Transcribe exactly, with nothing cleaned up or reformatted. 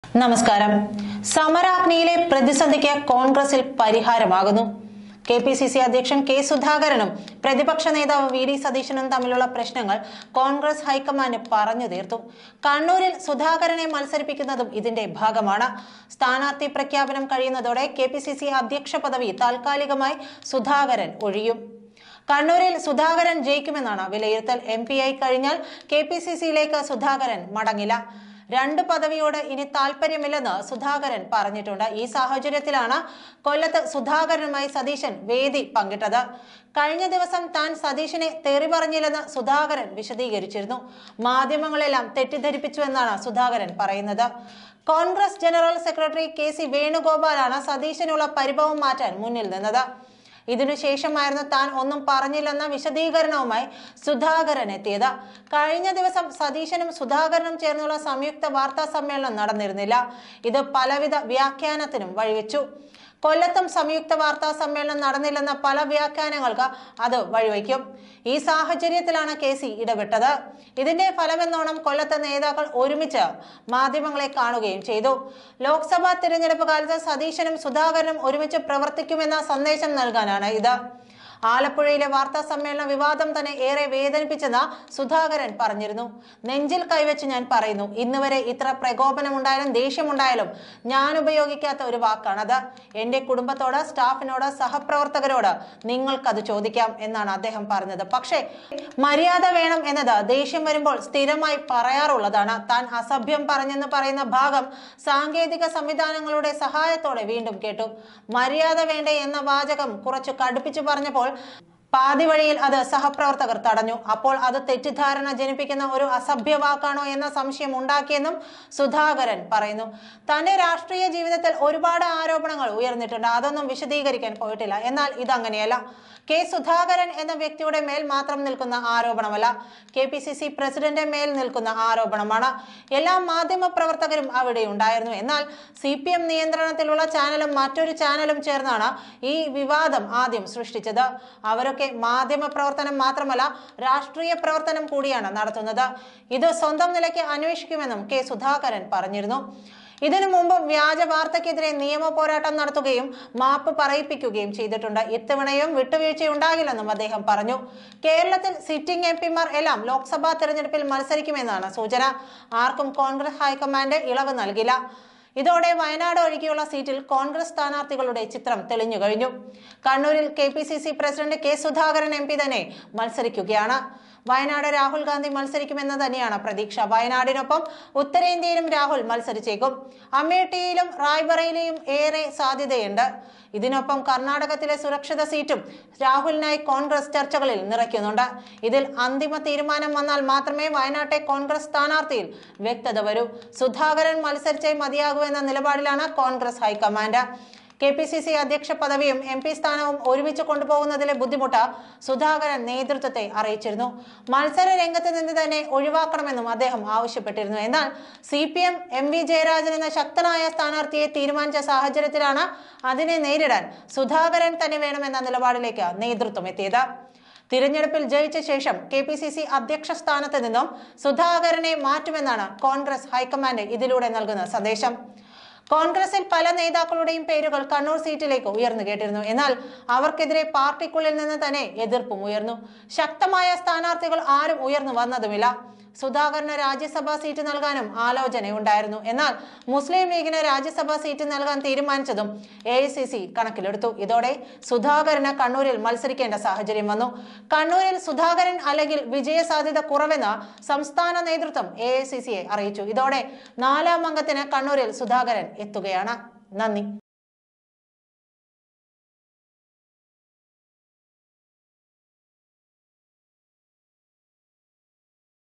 നമസ്കാരം. സമരാഗ്നിയിലെ പ്രതിസന്ധിക്ക് കോൺഗ്രസിൽ പരിഹാരമാകുന്നു. കെ പി സി സി അധ്യക്ഷൻ കെ സുധാകരനും പ്രതിപക്ഷ നേതാവ് വി ഡി സതീശനും തമ്മിലുള്ള പ്രശ്നങ്ങൾ കോൺഗ്രസ് ഹൈക്കമാൻഡ് പറഞ്ഞു തീർത്തു. കണ്ണൂരിൽ സുധാകരനെ മത്സരിപ്പിക്കുന്നതും ഇതിന്റെ ഭാഗമാണ്. സ്ഥാനാർത്ഥി പ്രഖ്യാപനം കഴിയുന്നതോടെ കെ പി സി സി അധ്യക്ഷ പദവി താൽക്കാലികമായി സുധാകരൻ ഒഴിയും. കണ്ണൂരിൽ സുധാകരൻ ജയിക്കുമെന്നാണ് വിലയിരുത്തൽ. എം പി ആയി കഴിഞ്ഞാൽ കെ പി സി സിയിലേക്ക് സുധാകരൻ മടങ്ങില്ല. രണ്ട് പദവിയോട് ഇനി താല്പര്യമില്ലെന്ന് സുധാകരൻ പറഞ്ഞിട്ടുണ്ട്. ഈ സാഹചര്യത്തിലാണ് കൊല്ലത്ത് സുധാകരനുമായി സതീശൻ വേദി പങ്കിട്ടത്. കഴിഞ്ഞ ദിവസം താൻ സതീശനെ തെറി പറഞ്ഞില്ലെന്ന് സുധാകരൻ വിശദീകരിച്ചിരുന്നു. മാധ്യമങ്ങളെല്ലാം തെറ്റിദ്ധരിപ്പിച്ചുവെന്നാണ് സുധാകരൻ പറയുന്നത്. Congress general secretary K C വേണുഗോപാലാണ് സതീശനുള്ള പരിഭവം മാറ്റാൻ മുന്നിൽ നിന്നത്. ഇതിനുശേഷമായിരുന്നു താൻ ഒന്നും പറഞ്ഞില്ലെന്ന വിശദീകരണവുമായി സുധാകരൻ എത്തിയത്. കഴിഞ്ഞ ദിവസം സതീശനും സുധാകരനും ചേർന്നുള്ള സംയുക്ത വാർത്താ സമ്മേളനം നടന്നിരുന്നില്ല. ഇത് പലവിധ വ്യാഖ്യാനത്തിനും വഴിവെച്ചു. കൊല്ലത്തും സംയുക്ത വാർത്താ സമ്മേളനം നടന്നില്ലെന്ന പല വ്യാഖ്യാനങ്ങൾക്ക് അത് വഴിവെക്കും. ഈ സാഹചര്യത്തിലാണ് കെ സി ഇടപെട്ടത്. ഇതിന്റെ ഫലമെന്നോണം കൊല്ലത്തെ നേതാക്കൾ ഒരുമിച്ച് മാധ്യമങ്ങളെ കാണുകയും ചെയ്തു. ലോക്സഭാ തിരഞ്ഞെടുപ്പ് കാലത്ത് സതീശനും സുധാകരനും ഒരുമിച്ച് പ്രവർത്തിക്കുമെന്ന സന്ദേശം നൽകാനാണ് ഇത്. ആലപ്പുഴയിലെ വാർത്താ സമ്മേളന വിവാദം തന്നെ ഏറെ വേദനിപ്പിച്ചെന്ന് സുധാകരൻ പറഞ്ഞിരുന്നു. നെഞ്ചിൽ കൈവച്ച് ഞാൻ പറയുന്നു, ഇന്ന് വരെ ഇത്ര പ്രകോപനമുണ്ടായാലും ദേഷ്യമുണ്ടായാലും ഞാൻ ഉപയോഗിക്കാത്ത ഒരു വാക്കാണത്. എന്റെ കുടുംബത്തോട്, സ്റ്റാഫിനോട്, സഹപ്രവർത്തകരോട് നിങ്ങൾക്കത് ചോദിക്കാം എന്നാണ് അദ്ദേഹം പറഞ്ഞത്. പക്ഷേ മര്യാദ വേണം എന്നത് ദേഷ്യം വരുമ്പോൾ സ്ഥിരമായി പറയാറുള്ളതാണ്. താൻ അസഭ്യം പറഞ്ഞെന്ന് പറയുന്ന ഭാഗം സാങ്കേതിക സംവിധാനങ്ങളുടെ സഹായത്തോടെ വീണ്ടും കേട്ടു. മര്യാദ വേണ്ടേ എന്ന വാചകം കുറച്ചു കടുപ്പിച്ചു പറഞ്ഞപ്പോൾ പാതി വഴിയിൽ അത് സഹപ്രവർത്തകർ തടഞ്ഞു. അപ്പോൾ അത് തെറ്റിദ്ധാരണ ജനിപ്പിക്കുന്ന ഒരു അസഭ്യ വാക്കാണോ എന്ന സംശയം ഉണ്ടാക്കിയെന്നും സുധാകരൻ പറയുന്നു. തന്റെ രാഷ്ട്രീയ ജീവിതത്തിൽ ഒരുപാട് ആരോപണങ്ങൾ ഉയർന്നിട്ടുണ്ട്. അതൊന്നും വിശദീകരിക്കാൻ പോയിട്ടില്ല. എന്നാൽ ഇതങ്ങനെയല്ല. കെ സുധാകരൻ എന്ന വ്യക്തിയുടെ മേൽ മാത്രം നിൽക്കുന്ന ആരോപണമല്ല, K P C C president മേൽ നിൽക്കുന്ന ആരോപണമാണ്. എല്ലാ മാധ്യമ പ്രവർത്തകരും അവിടെ ഉണ്ടായിരുന്നു. എന്നാൽ സി പി എം നിയന്ത്രണത്തിലുള്ള ചാനലും മറ്റൊരു ചാനലും ചേർന്നാണ് ഈ വിവാദം ആദ്യം സൃഷ്ടിച്ചത്. അവരൊക്കെ മാധ്യമ പ്രവർത്തനം മാത്രമല്ല, രാഷ്ട്രീയ പ്രവർത്തനം കൂടിയാണ് നടത്തുന്നത്. ഇത് സ്വന്തം നിലയ്ക്ക് അന്വേഷിക്കുമെന്നും കെ സുധാകരൻ പറഞ്ഞിരുന്നു. ഇതിനു മുമ്പ് വ്യാജ വാർത്തയ്ക്കെതിരെ നിയമ പോരാട്ടം നടത്തുകയും മാപ്പ് പറയിപ്പിക്കുകയും ചെയ്തിട്ടുണ്ട്. ഇത്തവണയും വിട്ടുവീഴ്ചയുണ്ടാകില്ലെന്നും അദ്ദേഹം പറഞ്ഞു. കേരളത്തിൽ സിറ്റിംഗ് എം പിമാർ എല്ലാം ലോക്സഭാ തെരഞ്ഞെടുപ്പിൽ മത്സരിക്കുമെന്നാണ് സൂചന. ആർക്കും കോൺഗ്രസ് ഹൈക്കമാൻഡ് ഇളവ് നൽകില്ല. ഇതോടെ വയനാട് ഒഴികെയുള്ള സീറ്റിൽ കോൺഗ്രസ് സ്ഥാനാർത്ഥികളുടെ ചിത്രം തെളിഞ്ഞു കഴിഞ്ഞു. കണ്ണൂരിൽ K P C C president K Sudhakaran M P തന്നെ മത്സരിക്കുകയാണ്. വയനാട് രാഹുൽ ഗാന്ധി മത്സരിക്കുമെന്ന് തന്നെയാണ് പ്രതീക്ഷ. വയനാടിനൊപ്പം ഉത്തരേന്ത്യയിലും രാഹുൽ മത്സരിച്ചേക്കും. അമേഠിയിലും റായ്ബറയിലും ഏറെ സാധ്യതയുണ്ട്. ഇതിനൊപ്പം കർണാടകത്തിലെ സുരക്ഷിത സീറ്റും രാഹുലിനായി കോൺഗ്രസ് ചർച്ചകളിൽ നിറയ്ക്കുന്നുണ്ട്. ഇതിൽ അന്തിമ തീരുമാനം വന്നാൽ മാത്രമേ വയനാട്ടെ കോൺഗ്രസ് സ്ഥാനാർത്ഥിയിൽ വ്യക്തത വരൂ. സുധാകരൻ മത്സരിച്ചേ മതിയാകൂ എന്ന നിലപാടിലാണ് Congress high command. K P C C അധ്യക്ഷ പദവിയും എം പി സ്ഥാനവും ഒരുമിച്ച് കൊണ്ടുപോകുന്നതിലെ ബുദ്ധിമുട്ട് സുധാകരൻ നേതൃത്വത്തെ അറിയിച്ചിരുന്നു. മത്സര രംഗത്ത് നിന്ന് തന്നെ ഒഴിവാക്കണമെന്നും അദ്ദേഹം ആവശ്യപ്പെട്ടിരുന്നു. എന്നാൽ C P M M V Jayarajan എന്ന ശക്തനായ സ്ഥാനാർത്ഥിയെ തീരുമാനിച്ച സാഹചര്യത്തിലാണ് അതിനെ നേരിടാൻ സുധാകരൻ തന്നെ വേണമെന്ന നിലപാടിലേക്ക് നേതൃത്വം എത്തിയത്. തിരഞ്ഞെടുപ്പിൽ ജയിച്ച ശേഷം കെ പി സി സി അധ്യക്ഷ സ്ഥാനത്ത് നിന്നും സുധാകരനെ മാറ്റുമെന്നാണ് കോൺഗ്രസ് ഹൈക്കമാൻഡ് ഇതിലൂടെ നൽകുന്ന സന്ദേശം. കോൺഗ്രസിൽ പല നേതാക്കളുടെയും പേരുകൾ കണ്ണൂർ സീറ്റിലേക്ക് ഉയർന്നു കേട്ടിരുന്നു. എന്നാൽ അവർക്കെതിരെ പാർട്ടിക്കുള്ളിൽ നിന്ന് തന്നെ എതിർപ്പും ഉയർന്നു. ശക്തമായ സ്ഥാനാർത്ഥികൾ ആരും ഉയർന്നു വന്നതുമില്ല. സുധാകരന് രാജ്യസഭാ സീറ്റ് നൽകാനും ആലോചനയുണ്ടായിരുന്നു. എന്നാൽ മുസ്ലിം ലീഗിന് രാജ്യസഭാ സീറ്റ് നൽകാൻ തീരുമാനിച്ചതും എ ഐ സി സി കണക്കിലെടുത്തു. ഇതോടെ സുധാകരന് കണ്ണൂരിൽ മത്സരിക്കേണ്ട സാഹചര്യം വന്നു. കണ്ണൂരിൽ സുധാകരൻ അല്ലെങ്കിൽ വിജയ സാധ്യത കുറവെന്ന് സംസ്ഥാന നേതൃത്വം എ ഐ സി സിയെ അറിയിച്ചു. ഇതോടെ നാലാം അംഗത്തിന് കണ്ണൂരിൽ സുധാകരൻ എത്തുകയാണ്. നന്ദി.